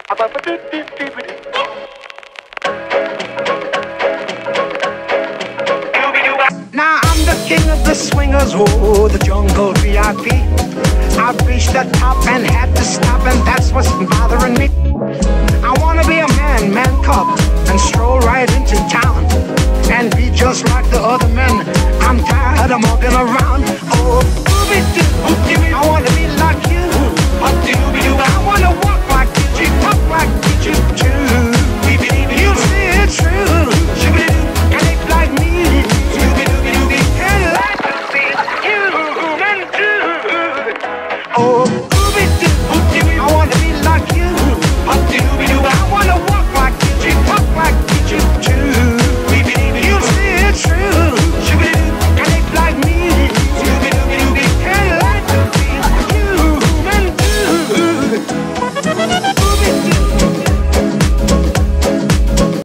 Now I'm the king of the swingers, oh, the jungle VIP. I've reached the top and had to stop, and that's what's bothering me. I wanna be a man cub, and stroll right into town, and be just like the other men. I'm tired of walking around. Oh, I wanna be